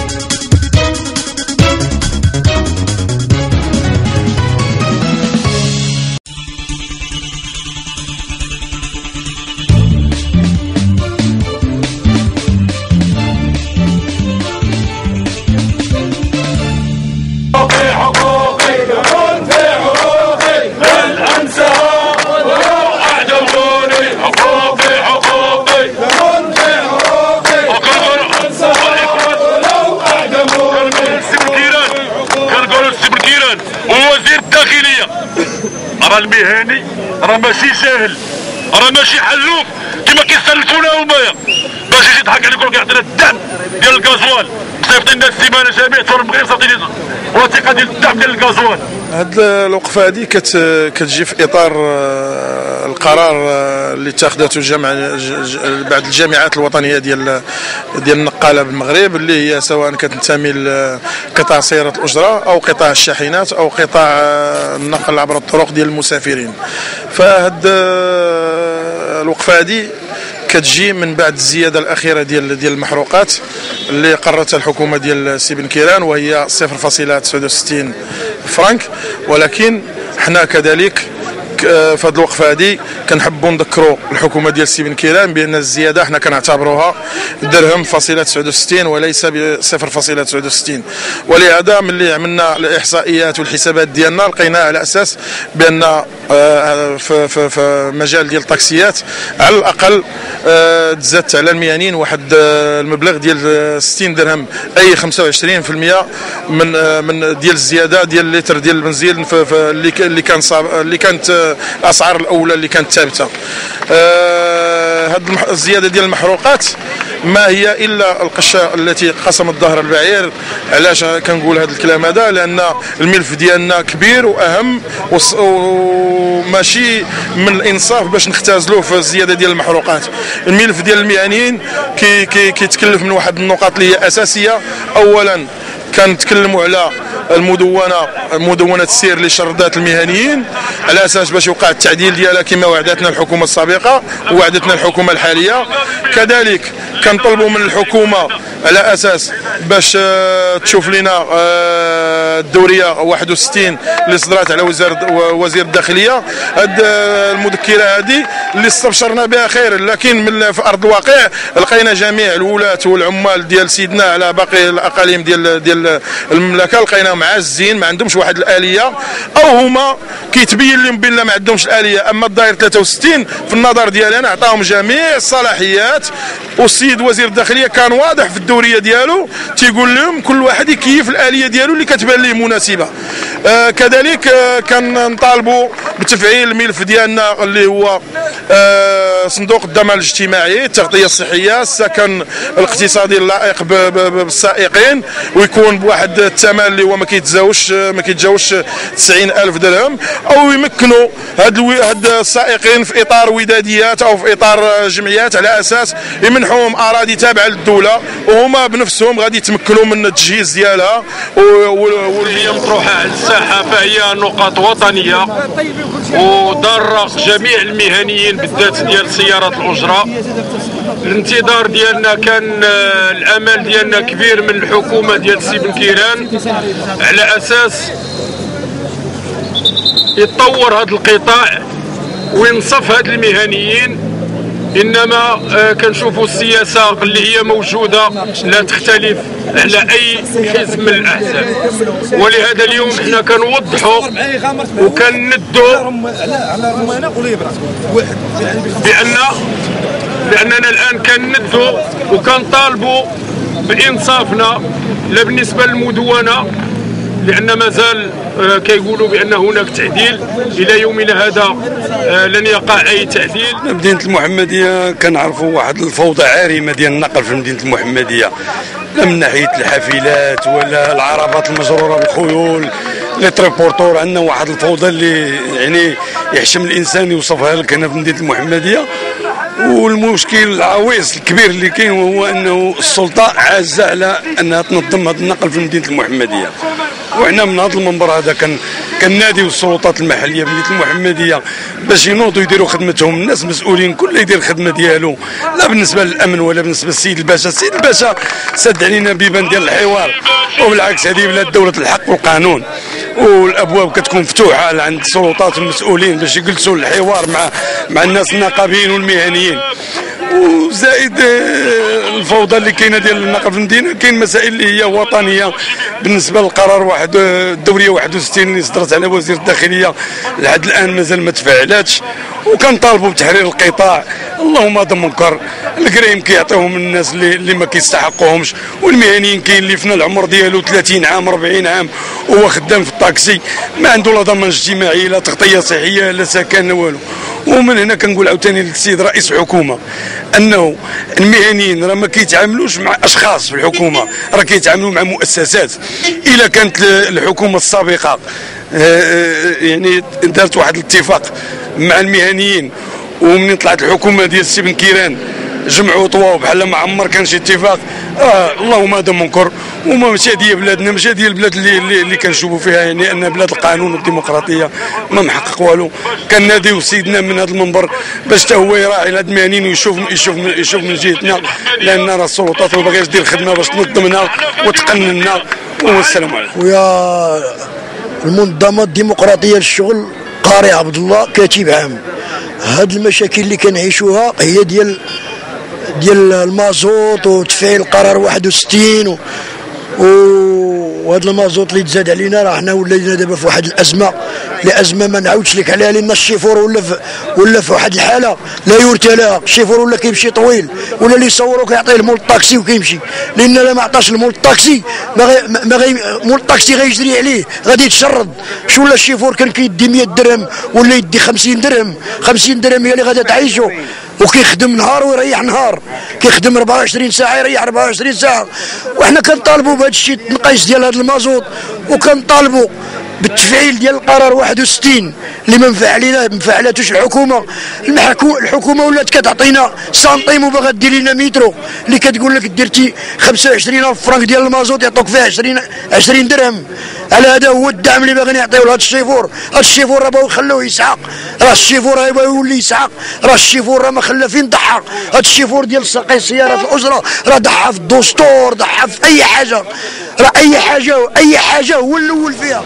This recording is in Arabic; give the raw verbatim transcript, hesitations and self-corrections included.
راه المهني راه ماشي ساهل، راه ماشي حلوف كما كيسلفونا هما باش يجي يضحك عليكم كيعطينا الدعم ديال الغازوال. صيفط لنا السيمانه جميع دول المغرب صيفط لنا وثيقه ديال الدعم ديال الغازوال. هاد الوقفه هذه كت كتجي في اطار القرار اللي اتخذته الجامعه بعض الجامعات الوطنيه ديال ديال النقاله بالمغرب، اللي هي سواء كتنتمي لقطاع سياره الاجره او قطاع الشاحنات او قطاع النقل عبر الطرق ديال المسافرين. فهاد الوقفه هذه كتجي من بعد الزياده الاخيره ديال ديال المحروقات اللي قررتها الحكومه ديال السي بن كيران، وهي صفر فاصلة تسعة وستين فرانك. ولكن حنا كذلك في هذه الوقفه هذه كنحبوا نذكروا الحكومه ديال السي بن كيران بان الزياده حنا كنعتبروها درهم فاصلة تسعة وستين وليس صفر فاصلة تسعة وستين. ولهذا ملي عملنا الاحصائيات والحسابات ديالنا لقينا على اساس بان في في في مجال ديال الطاكسيات على الاقل تزادت على المهنيين واحد المبلغ ديال ستين درهم، اي خمسة وعشرين بالمئة من من ديال الزياده ديال اللتر ديال البنزين اللي اللي كان اللي كانت الاسعار الاولى اللي كانت ثابته. هذه الزياده ديال المحروقات ما هي الا القشه التي قسمت ظهر البعير. علاش كنقول هذا الكلام هذا؟ لان الملف ديالنا كبير واهم وماشي من الانصاف باش نختازلوه في الزياده ديال المحروقات. الملف ديال المهنيين كي كي كيتكلف من واحد النقاط اللي هي اساسيه. اولا كنتكلموا على المدونه مدونه السير لشردات المهنيين على اساس باش يوقع التعديل ديالها كما وعدتنا الحكومه السابقه ووعدتنا الحكومه الحاليه. كذلك كنطلبوا من الحكومه على اساس باش تشوف لنا الدوريه واحد وستين اللي صدرات على وزاره وزير الداخليه. هاد المذكره هذه اللي استبشرنا بها خير، لكن من في ارض الواقع لقينا جميع الولاة والعمال ديال سيدنا على باقي الاقاليم ديال ديال المملكه لقيناهم عازين، ما عندهمش واحد الاليه، او هما كيتبين لهم بان ما عندهمش الاليه. اما الداير ثلاثة وستين في النظر ديالي انا عطاهم جميع الصلاحيات، والسيد وزير الداخليه كان واضح في الدوريه ديالو تيقول لهم كل واحد يكيف الاليه ديالو اللي كتبان ليه مناسبه. آه كذلك آه كنطالبوا بتفعيل الملف ديالنا اللي هو آه صندوق الضمان الاجتماعي، التغطيه الصحيه، السكن الاقتصادي اللائق بالسائقين، ويكون بواحد الثمن اللي هو ما كيتزاوش ما كيتجاوزش تسعين ألف درهم، او يمكنوا هاد هاد السائقين في اطار وداديات او في اطار جمعيات على اساس يمنحوهم اراضي تابعه للدوله وهما بنفسهم غادي يتمكنوا من التجهيز ديالها. واللي مطروحه على الساحه فهي نقاط وطنيه وضر جميع المهنيين بالذات ديال سيارات الاجره. الانتظار ديالنا كان الامل ديالنا كبير من الحكومه ديال السي بن كيران على اساس يتطور هذا القطاع وينصف هاد المهنيين. انما كنشوفوا السياسه اللي هي موجوده لا تختلف على اي حزب من الاحزاب، ولهذا اليوم حنا كنوضحوا وكندوا بان لاننا الان كندوا وكنطالبوا بانصافنا لا بالنسبه للمدونه، لان مازال كيقولوا بان هناك تعديل. الى يومنا هذا لن يقع اي تعديل. مدينه المحمديه كنعرفوا واحد الفوضى عارمه ديال النقل في مدينه المحمديه، لا من ناحيه الحافلات ولا العربات المجروره بالخيول لي تريبورتور. عندنا واحد الفوضى اللي يعني يحشم الانسان يوصفها لك هنا في مدينه المحمديه. والمشكل العويص الكبير اللي كاين وهو انه السلطه عازه على انها تنظم هذا النقل في مدينه المحمديه. وحنا من هذا المنبر هذا كان كناديو السلطات المحليه بمدينه المحمديه باش ينوضوا يديروا خدمتهم. الناس مسؤولين كل يدير الخدمه ديالو، لا بالنسبه للامن ولا بالنسبه للسيد الباشا. السيد الباشا سد علينا بيبان ديال الحوار، وبالعكس هذه بلاد دوله الحق والقانون، والابواب كتكون مفتوحه عند السلطات والمسؤولين باش يجلسوا الحوار مع مع الناس النقابيين والمهنيين. وزائد الفوضى اللي كاينه ديال النقل في المدينه، كاين مسائل اللي هي وطنيه بالنسبه للقرار واحد الدوريه واحد وستين اللي صدرت على وزير الداخليه لحد الان مازال ما تفعلاتش، وكنطالبوا بتحرير القطاع. اللهم هذا منكر، الكريم كيعطيوهم الناس اللي, اللي ما كيستحقوهمش، والمهنيين كاين اللي فينا العمر ديالو ثلاثين عام أربعين عام وهو خدام في الطاكسي، ما عنده لا ضمان اجتماعي لا تغطيه صحيه لا سكن لا والو. ومن هنا كنقول عاوتاني للسيد رئيس الحكومه انه المهنيين راه ما كيتعاملوش مع اشخاص في الحكومه، راه كيتعاملوا مع مؤسسات. الا كانت الحكومه السابقه يعني دارت واحد الاتفاق مع المهنيين، ومن طلعت الحكومه ديال السي بن كيران جمعوا طواو بحال ما عمر كان شي اتفاق. آه اللهم هذا منكر، وما ماشي هذه بلادنا، ماشي هذه البلاد اللي اللي, اللي كنشوفوا فيها يعني ان بلاد القانون والديمقراطيه ما محقق والو. كناديو سيدنا من هذا المنبر باش حتى هو يراعي هاد المهنيين ويشوف يشوف يشوف من جهتنا، لان راه السلطات ما باغياش دير الخدمه باش تنظمنا وتقننا. والسلام عليكم. ويا المنظمه الديمقراطيه للشغل قاري عبد الله كاتب عام. هاد المشاكل اللي كنعيشوها هي ديال ديال المازوت وتفعيل قرار واحد وستين و... وهذا المازوت اللي تزاد علينا. راه حنا ولينا دابا في واحد الازمه، لازمه ما نعاودش لك عليها، لان الشيفور ولا في ولا في واحد الحاله لا يرثى لها. الشيفور ولا كيمشي طويل، ولا اللي يصوروا كيعطيه المول الطاكسي وكيمشي، لان لا ما عطاش المول الطاكسي ما غي ما غي مول الطاكسي غيجري عليه غادي يتشرد. شو ولا الشيفور كان كيدي مية درهم ولا يدي خمسين درهم، خمسين درهم هي اللي غادا تعيشو، وكيخدم نهار ويريح نهار، كيخدم أربعة وعشرين ساعه يريح أربعة وعشرين ساعه. وحنا كنطالبوا بهذا الشيء التنقيص ديال هذا المازوت، وكنطالبوا بالتفعيل ديال القرار واحد وستين اللي ما مفعليناه ما مفعلاتوش الحكومه. الحكومه ولات كتعطينا سنتيم وباغا دير لنا مترو، اللي كتقول لك درتي خمسة وعشرين ألف فرنك ديال المازوت يعطوك فيها عشرين عشرين درهم. على هذا هو الدعم اللي باغيين يعطيو لهذا الشيفور. هذا الشيفور راه بغاو يخلوه يسحق، راه الشيفور راه يبغي يولي يسحق، راه الشيفور راه ما خلى فين ضحى. هذا الشيفور ديال ساقي سيارات الاجره راه ضحى في الدستور، ضحى في اي حاجه، راه اي حاجه اي حاجه هو الاول فيها.